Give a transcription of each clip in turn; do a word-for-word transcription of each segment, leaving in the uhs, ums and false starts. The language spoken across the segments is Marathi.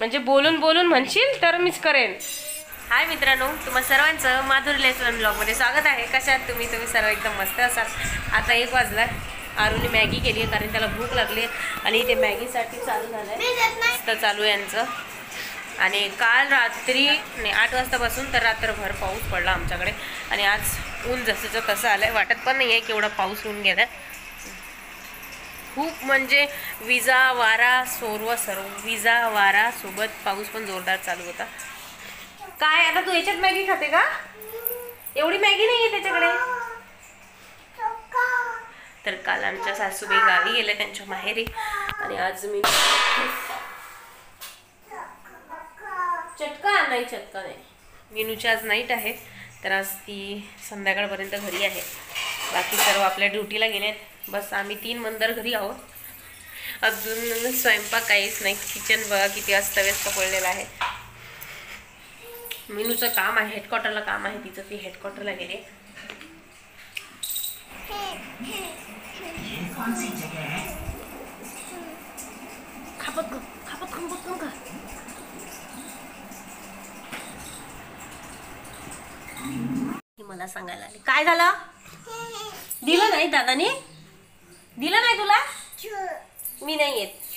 म्हणजे बोलून बोलून म्हणशील तर मीच करेन. हाय मित्रांनो, तुम्हा सर्वांचं माधुरी लेसन ब्लॉगमध्ये स्वागत आहे. कशात तुम्ही तुम्ही सर्व एकदम मस्त असाल. आता एक वाजला. आरूने मॅगी केली आहे कारण त्याला भूक लागली आणि ते मॅगीसाठी चालू झालं आहे. मस्त चालू आहे यांचं. आणि काल रात्री नाही आठ वाजतापासून तर रात्रभर पाऊस पडला आमच्याकडे आणि आज ऊन जसंचं तसं आलं आहे. वाटत पण नाही आहे केवढा पाऊस ऊन गेला. खूप म्हणजे विजा वारा सर्व सर्व विजा वारा सोबत पाऊस पण जोरदार चालू होता. काय आता तू याच्यात मॅगी खाते का? एवढी मॅगी नाही आहे त्याच्याकडे. तर काल आमच्या सासूबाई गावी गेल्या त्यांच्या माहेरी आणि आज मी चटका नाही चटका नाही मीनूची आज नाईट आहे तर आज ती संध्याकाळपर्यंत घरी आहे. बाकी सर्व आपल्या ड्युटीला गेलेत. बस आम्ही तीन मंदर घरी आहोत. अजून स्वयंपाक काहीच नाही. किचन बघा किती अस्तव्यस्त पडलेलं आहे. मीनूचं काम आहे हेडक्वार्टरला काम आहे तिचं. ती हेडक्वार्टरला गेली. खापत खापत खापत का मला सांगायला आली. काय झालं? दिलं नाही दादाने? दिलं नाही तुला? मी नाही येत.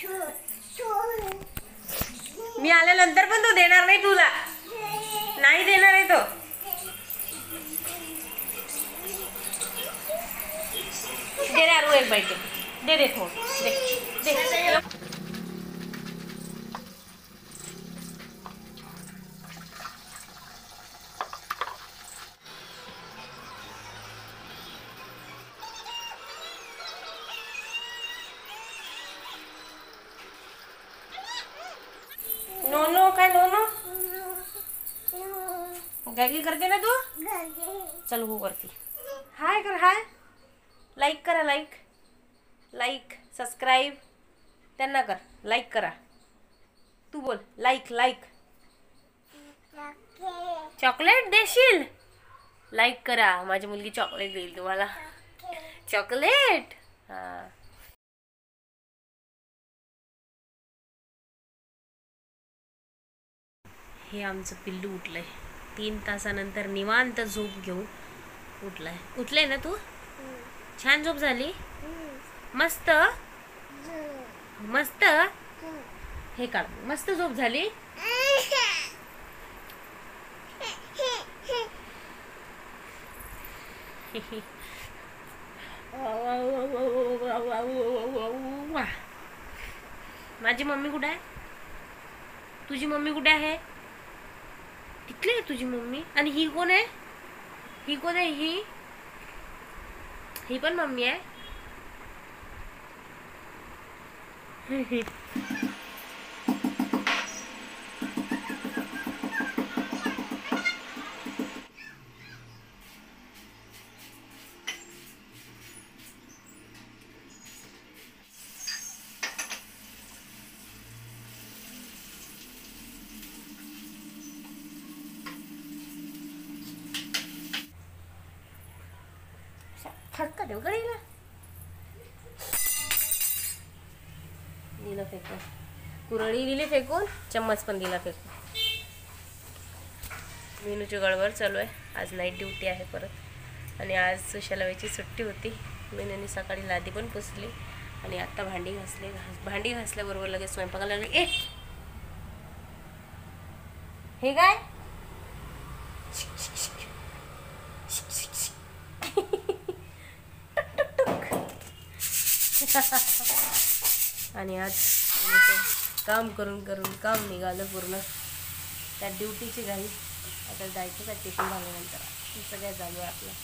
मी आल्यानंतर पण तो देणार नाही तुला. नाही देणार आहे तो. दे रे आरू एक बाईट दे दे थोड दे दे. नो नो काय नो नो गागी करते ना तू. चल हो करती. हाय कर हाय. लाईक करा लाईक लाईक सबस्क्राईब त्यांना कर. लाईक करा. तू बोल लाईक लाईक. चॉकलेट देशील? लाईक करा. माझी मुलगी चॉकलेट देईल तुम्हाला. चॉकलेट. हां हे आमचं पिल्लू उठलंय. तीन तासानंतर निवांत झोप घेऊन उठलाय. उठलंय ना तू? छान झोप झाली. मस्त मस्त. हे काढ. मस्त झोप झाली. माझी मम्मी कुठे आहे? तुझी मम्मी कुठे आहे? तिथली आहे तुझी मम्मी. आणि ही कोण आहे? ही कोण आहे? ही ही पण मम्मी आहे. फटका देऊ गडीला. दिला फेकून. कुरळी दिली फेकून. चम्मच पण दिला फेकून. मीनूची गडबड चालू आहे. आज नाईट ड्युटी आहे परत आणि आज सुशालाबाईची सुट्टी होती. मीनूने सकाळी लादी पण पुसली आणि आता भांडी घासली. भांडी घासल्याबरोबर लगेच स्वयंपाकाला लागली. ए हे काय? आणि आज काम करून करून काम निघालं पूर्ण. त्या ड्युटीची घाई. आता जायचं का टिफिन झाल्यानंतर. तिचं काय चालू आहे आपलं.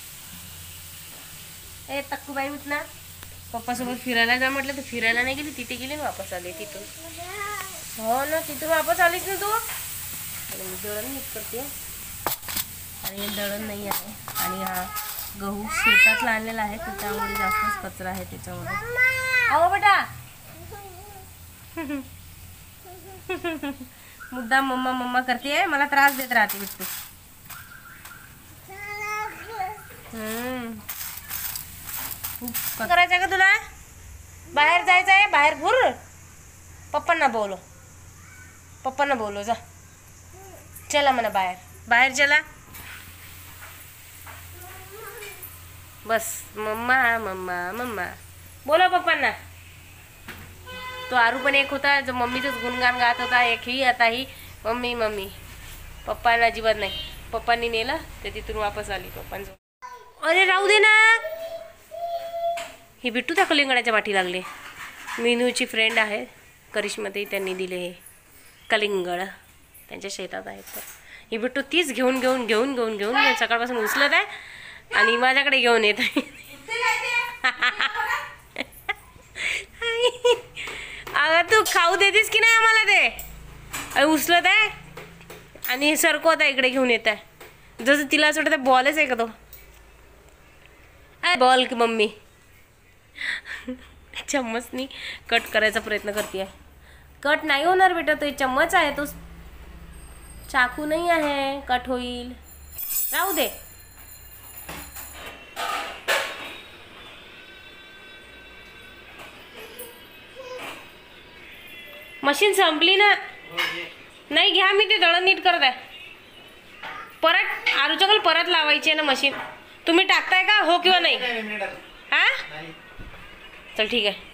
ए तक्कूबाई उठ ना. पप्पासोबत फिरायला जा म्हटलं तर फिरायला नाही गेली. तिथे गेली ना वापस आली तिथून. हो ना तिथून वापस आलीच ना तू. आणि मी दळण नीट करते आणि दळण नाही आहे. आणि हा गहू शेतातला आणलेला आहे तर त्यामुळे जास्तच कचरा आहे त्याच्यामध्ये. अहो बेटा मुद्दा मम्मा मम्मा करते. मला त्रास देत राहते बिट्टू. हम्म करायचं का तुला? बाहेर जायचं आहे? बाहेर भूर. पप्पांना बोलो. पप्पांना बोलव जा. चला म्हणा बाहेर बाहेर चला. बस मम्मा मम्मा मम्मा बोला पप्पांना. तो आरू पण एक होता जो मम्मीचंच गुणगान गात होता, एक ही आता ही मम्मी मम्मी. पप्पांना अजिबात नाही. पप्पांनी नेलं ते तिथून वापस आली पप्पांजवळ. अरे राहू दे ना. ही बिट्टू त्या कलिंगडाच्या वाटी लागले. मीनूची फ्रेंड आहे करिश्माताई, त्यांनी दिले हे कलिंगड, त्यांच्या शेतात आहेत. तर ही बिट्टू तीच घेऊन घेऊन घेऊन घेऊन घेऊन सकाळपासून उचलत आहे आणि माझ्याकडे घेऊन येत आहे. अगं तू खाऊ देतीस की नाही आम्हाला ते. अरे उचलत आहे आणि सरकवत आहे, इकडे घेऊन येत आहे जसं तिला असं वाटतं बॉलच आहे का तो. बॉल की मम्मी. चम्मचनी कट करायचा प्रयत्न करते आहे. कट नाही होणार बेटा, तो चम्मच आहे, तो चाकू नाही आहे, कट होईल. राहू दे. मशीन संपली ना. नाही घ्या, मी ते दळण नीट करत आहे. परत आरूच्याकल परत लावायची आहे ना मशीन. तुम्ही टाकताय का हो किंवा नाही? हा चल ठीक आहे.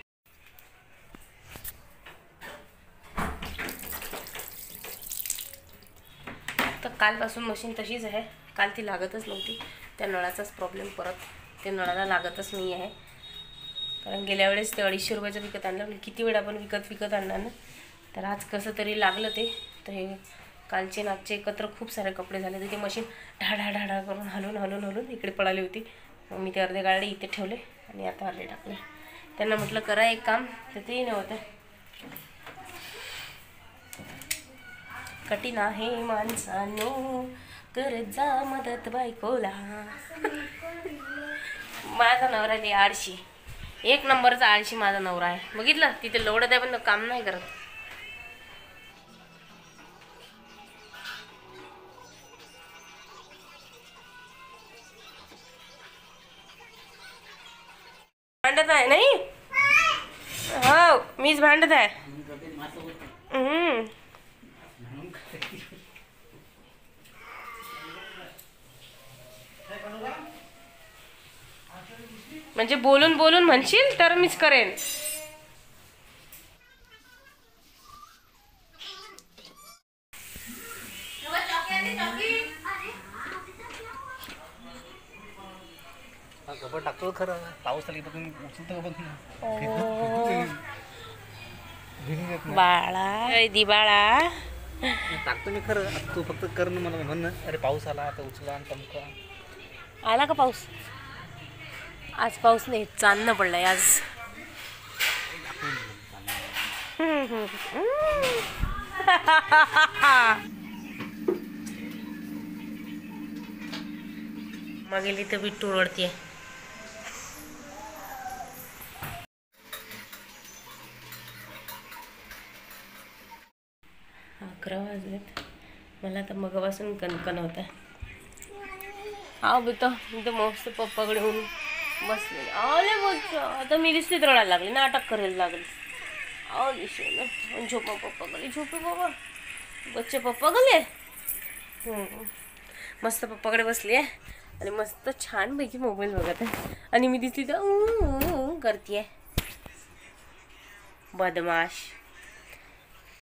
तर कालपासून मशीन तशीच आहे. काल ती लागतच नव्हती. त्या नळाचाच प्रॉब्लेम, परत ते नळाला लागतच नाही आहे. कारण गेल्या वेळेस ते अडीचशे रुपयाचं विकत आणलं. किती वेळ आपण विकत विकत आणणार ना. तर आज कसं तरी लागलं ते. तर हे कालचे नाचचे एकत्र खूप सारे कपडे झाले. तर ते मशीन ढाढा ढाढा करून हलून हलून हलून इकडे पळाली होती. मग मी ते अर्धे गाडे इथे ठेवले आणि आता अर्धे टाकले. त्यांना म्हटलं करा एक काम, तर तेही नव्हतं. कठीण आहे माणसानो, करत जा मदत बायकोला. माझा नवरा लई आळशी, एक नंबरचा आळशी माझा नवरा आहे. बघितलं तिथे लोडत आहे पण काम नाही करत. भांडत आहे नाही. हो मीच भांडत आहे. हम्म म्हणजे बोलून बोलून म्हणशील तर मीच करेन. टाकतो खरं, पाऊस आली बघून उचलतो बघ ना. बाळा दी बाळा टाकतो मी खरं, तू फक्त कर ना मला म्हण. अरे पाऊस आला आता उचला आणि टमका. आला का पाऊस? आज पाऊस नाही, चांदणं पडलंय आज. मग गेली तर बिट्टू ओरडतीये. अकरा वाजलेत. मला तर मगापासून कणकण होत आहे. हा बेटा इथं मस्त पप्पाकडे होऊन बसले. आले बच्चा, आता मी दिसते रडायला लागली, नाटक करायला लागली. आले शोन झोपा पप्पाकडे, झोपे बाबा बच्चे पप्पाकडे. मस्त पप्पाकडे बसली आहे आणि मस्त छानपैकी मोबाईल बघत आहे. आणि मी दिसली तर करते. बदमाश.